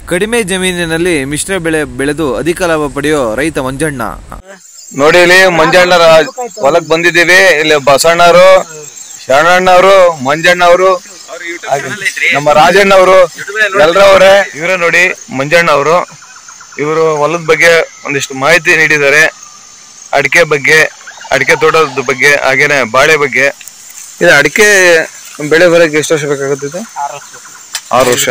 ಕಡಿಮೆ ಜಮೀನಿನಲ್ಲಿ ಮಿಶ್ರ ಬೆಳೆ ಬೆಳೆದು ಅಧಿಕ ಲಾಭ ಪಡೆಯೋ ರೈತ ಮಂಜಣ್ಣ. ನೋಡಿ ಇಲ್ಲಿ ಮಂಜಣ್ಣರ ಹೊಲಕ್ ಬಂದಿದ್ದೀವಿ. ಇಲ್ಲಿ ಬಸಣ್ಣವರು, ಶರಣಣ್ಣವರು, ಮಂಜಣ್ಣವರು, ನಮ್ಮ ರಾಜಣ್ಣವರು ಎಲ್ಲರವರೇ. ಇವರೇ ನೋಡಿ ಮಂಜಣ್ಣ ಅವರು. ಇವರು ಹೊಲದ ಬಗ್ಗೆ ಒಂದಿಷ್ಟು ಮಾಹಿತಿ ನೀಡಿದ್ದಾರೆ. ಅಡಿಕೆ ಬಗ್ಗೆ, ಅಡಿಕೆ ತೋಟದ ಬಗ್ಗೆ, ಹಾಗೇನೆ ಬಾಳೆ ಬಗ್ಗೆ. ಇದು ಅಡಿಕೆ ಬೆಳೆ ಬರಕ್ಕೆ ಎಷ್ಟು ವರ್ಷ ಬೇಕಾಗುತ್ತಿದೆ? 6 ವರ್ಷ.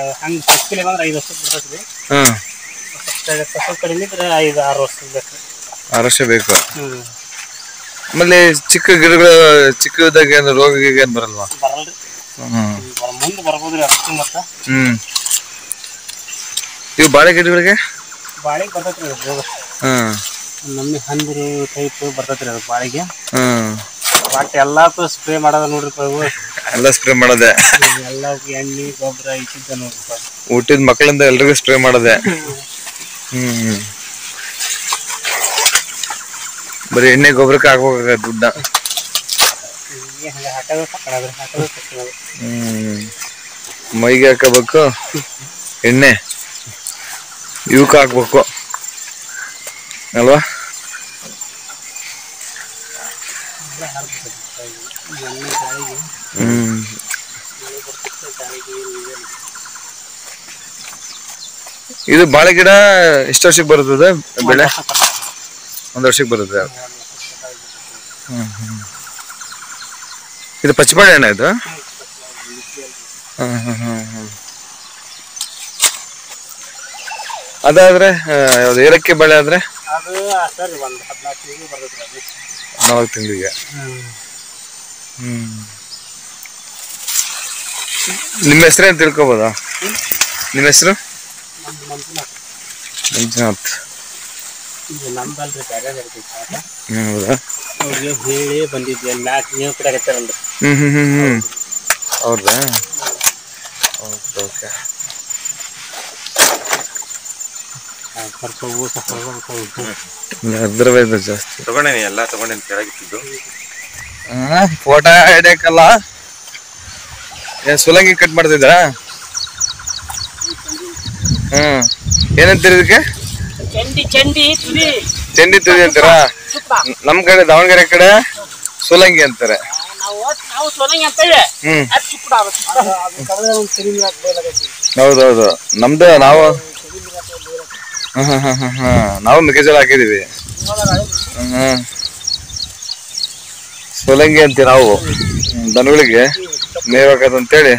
6 ವರ್ಷ ಬೇಕು. ಆಮೇಲೆ ಚಿಕ್ಕ ಗಿಡಗಳು ಚಿಕ್ಕದಾಗ ಏನು ರೋಗ ಏನ್ ಬರಲ್ವಾ? ಇವು ಬಾಳೆ ಗಿಡಗಳಿಗೆ ನಮ್ಮಿ ಹಂದಿರು ಟೈಪ್ ಬರ್ತೈತ್ರಿ ಅದು ಬಾಳೆಗೆ. ಬಟ್ ಎಲ್ಲಾಕು ಸ್ಪ್ರೇ ಮಾಡೋದ ನೋಡ್ರಿ. ಎಲ್ಲ ಸ್ಪ್ರೇ ಮಾಡೋದೆ, ಎಲ್ಲಾಕು ಎಣ್ಣೆ ಗೊಬ್ಬರ ಇಟ್ಟಿದ್ದ ನೋಡ್ರಿ. ಹುಟ್ಟಿದ ಮಕ್ಕಳಿಂದ ಎಲ್ರಿಗೂ ಸ್ಪ್ರೇ ಮಾಡೋದೆ. ಬರೀ ಎಣ್ಣೆ ಗೊಬ್ಬರಕ್ಕೆ ಹಾಕ್ಬೇಕಾಗ ದುಡ್ಡ. ಮೈಗೆ ಹಾಕಬೇಕು ಎಣ್ಣೆ, ಇವಕ್ಕೆ ಹಾಕ್ಬೇಕು ಅಲ್ವಾ? ಇದು ಬಾಳೆ ಗಿಡ ಎಷ್ಟು ವರ್ಷಕ್ಕೆ ಬರುತ್ತದೆ ಬೆಳೆ? 1 ವರ್ಷಕ್ಕೆ ಬರುತ್ತೆ. ಇದು ಪಚ್ಚಬಾಳೆ ಹಣ್ಣ ಇದು? ಅದಾದ್ರೆ ಯಾವ್ದು ಏಲಕ್ಕಿ ಬಾಳೆ ಆದ್ರೆ 4 ತಿಂಗಳಿಗೆ. ನಿಮ್ಮ ಹೆಸರು ಏನು ತಿಳ್ಕೊಬೋದಾ? ನಿಮ್ಮ ಹೆಸರು? ಮಂಜುನಾಥ್. ಹೌದಾ? ಹೇಳಿ ಬಂದಿದ್ದೆ ಹೌದಾ? ಓಕೆ. ಜಾಸ್ತಿ ತಗೊಂಡೇನಿ, ಎಲ್ಲ ತಗೊಂಡೇನಿ. ಕೆಳಗಿಟ್ಟಿದ್ದು ಫೋಟೋ ಹಿಡಿಯಕ್ಕಲ್ಲ, ಏನ್ ಸುಲಂಗಿ ಕಟ್ ಮಾಡ್ತಿದ್ರ? ಏನಂತೀರಿ ಇದಕ್ಕೆ? ಚಂಡಿ ತುದಿ ಅಂತೀರಾ? ನಮ್ ಕಡೆ ದಾವಣಗೆರೆ ಕಡೆ ಸುಲಂಗಿ ಅಂತಾರೆ. ಹೌದೌದು, ನಮ್ದು ನಾವು ನಾವು ಮೆಕ್ಕೆಜೋಳ ಹಾಕಿದೀವಿ. ಸುಲಂಗಿ ಅಂತೀವಿ ನಾವು. ದನಗಳಿಗೆ ಮೇವಾಕಂತೇಳಿ.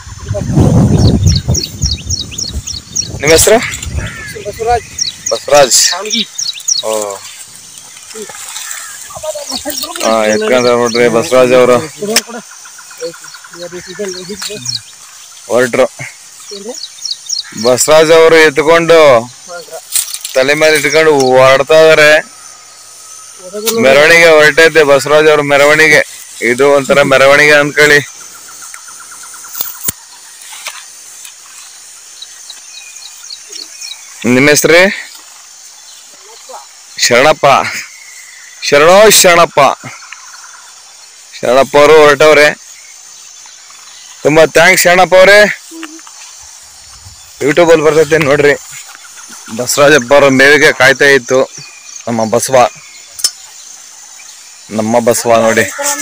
ನಿಮ್ಮ ಹೆಸರು? ಬಸವರಾಜ್. ಓ, ಯಾಕಂದ್ರೆ ನೋಡ್ರಿ ಬಸವರಾಜ್ ಅವರು ಹೊರಟ್ರು. ಬಸವರಾಜ್ ಅವರು ಎತ್ಕೊಂಡು ತಲೆ ಮೇಲೆ ಇಟ್ಕೊಂಡು ಹೊರಡ್ತಾ ಇದಾರೆ. ಮೆರವಣಿಗೆ ಹೊರಟೈತೆ ಬಸವರಾಜ್ ಅವ್ರ ಮೆರವಣಿಗೆ. ಇದು ಒಂಥರ ಮೆರವಣಿಗೆ ಅಂದ್ಕೊಳ್ಳಿ. ನಿಮ್ಮ ಹೆಸ್ರಿ? ಶರಣಪ್ಪ. ಶರಣಪ್ಪ ಅವರು ಹೊರಟವ್ರೆ. ತುಂಬಾ ಥ್ಯಾಂಕ್ಸ್ ಶರಣಪ್ಪ ಅವ್ರೆ. ಯೂಟ್ಯೂಬಲ್ಲಿ ಬರ್ತೈತೆ ನೋಡ್ರಿ. ಬಸವರಾಜಪ್ಪ ಅವ್ರ ಮೇವಿಗೆ ಕಾಯ್ತಾ ಇತ್ತು ನಮ್ಮ ಬಸವ ನೋಡಿ.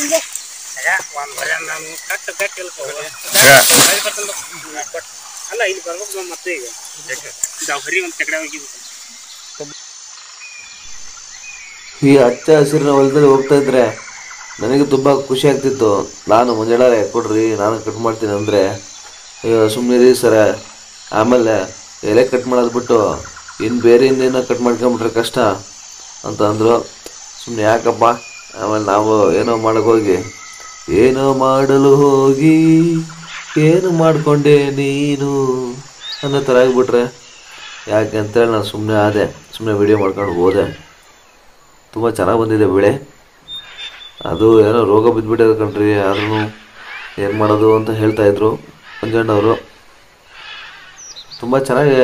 ಈ ಹಚ್ಚ ಹಸಿರಿನ ಹೊಲದಲ್ಲಿ ಹೋಗ್ತಾ ಇದ್ರೆ ನನಗೆ ತುಂಬ ಖುಷಿ ಆಗ್ತಿತ್ತು. ನಾನು ಮುಂಜಾನೆ ಕೊಡ್ರಿ ನಾನು ಕಟ್ ಮಾಡ್ತೀನಿ ಅಂದರೆ, ಸುಮ್ಮನೆ ಸರ ಆಮೇಲೆ ಎಲೆ ಕಟ್ ಮಾಡೋದು ಬಿಟ್ಟು ಇನ್ನು ಬೇರೆ ಇನ್ನೇನೋ ಕಟ್ ಮಾಡ್ಕೊಂಬಿಟ್ರೆ ಕಷ್ಟ ಅಂತ ಅಂದರು. ಸುಮ್ಮನೆ ಯಾಕಪ್ಪ, ಆಮೇಲೆ ನಾವು ಏನೋ ಮಾಡೋಕ್ಕೋಗಿ ಏನೋ ಮಾಡಲು ಹೋಗಿ ಏನು ಮಾಡಿಕೊಂಡೆ ನೀನು ಅನ್ನೋ ಥರ ಆಗಿಬಿಟ್ರೆ ಯಾಕೆ ಅಂತೇಳಿ ನಾನು ಸುಮ್ಮನೆ ಆದೆ. ಸುಮ್ಮನೆ ವಿಡಿಯೋ ಮಾಡ್ಕೊಂಡು ಹೋದೆ. ತುಂಬ ಚೆನ್ನಾಗಿ ಬಂದಿದೆ ಬೆಳೆ. ಅದು ಏನೋ ರೋಗ ಬಿದ್ದುಬಿಟ್ಟಿದೆ ಕಣ್ರಿ, ಆದ್ರೂ ಏನು ಮಾಡೋದು ಅಂತ ಹೇಳ್ತಾಯಿದ್ರು ಮಂಜಣ್ಣವರು. ತುಂಬ ಚೆನ್ನಾಗಿ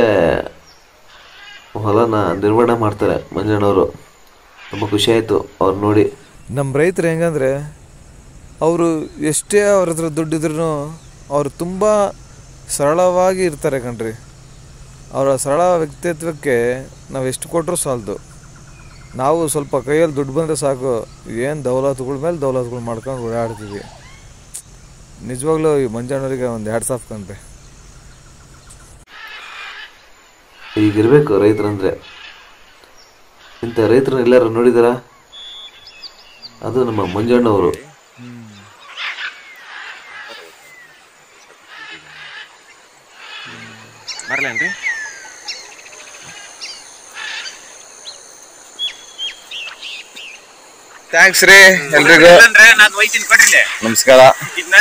ಹೊಲನ ನಿರ್ವಹಣೆ ಮಾಡ್ತಾರೆ ಮಂಜಣ್ಣವರು. ತುಂಬ ಖುಷಿ ಆಯಿತು ಅವ್ರು ನೋಡಿ. ನಮ್ಮ ರೈತರು ಹೆಂಗಂದರೆ ಅವರು ಎಷ್ಟೇ ಅವ್ರ ಹತ್ರ ದುಡ್ಡಿದ್ರೂ ಅವರು ತುಂಬ ಸರಳವಾಗಿ ಇರ್ತಾರೆ ಕಣ್ರಿ. ಅವರ ಸರಳ ವ್ಯಕ್ತಿತ್ವಕ್ಕೆ ನಾವು ಎಷ್ಟು ಕೊಟ್ಟರೂ ಸಾಲದು. ನಾವು ಸ್ವಲ್ಪ ಕೈಯಲ್ಲಿ ದುಡ್ಡು ಬಂದರೆ ಸಾಕು, ಏನು ದೌಲತ್ಗಳ ಮೇಲೆ ದೌಲತ್ಗಳು ಮಾಡ್ಕೊಂಡು ಓಡಾಡ್ತೀವಿ. ನಿಜವಾಗ್ಲೂ ಈ ಮಂಜಣ್ಣವರಿಗೆ ಒಂದು ಹ್ಯಾಟ್ಸ್ ಆಫ್ ಕಂಡ್ರೆ. ಈಗಿರ್ಬೇಕು ರೈತರಂದರೆ. ಇಂಥ ರೈತರನ್ನ ಎಲ್ಲರೂ ನೋಡಿದಾರ? ಅದು ನಮ್ಮ ಮಂಜಣ್ಣವರು. ಬರ್ಲೇನ್ರಿ? ಥ್ಯಾಂಕ್ಸ್ ರೀ ಎಲ್ರಿಗೂ. ನಮಸ್ಕಾರ. ನೀ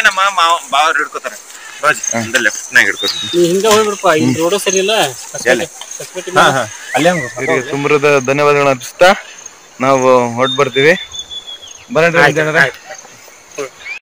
ಹಿಂಗ ಹೋಗ್ಬಿಡಪ್ಪ, ಇಲ್ಲಿ ರೋಡು ಸರಿ ಇಲ್ಲ. ತುಂಬರದ ಧನ್ಯವಾದಗಳನ್ನ ಅರ್ಪಿಸ್ತಾ ನಾವು ಹೊರಟು ಬರ್ತೀವಿ. ಬರೋಣ.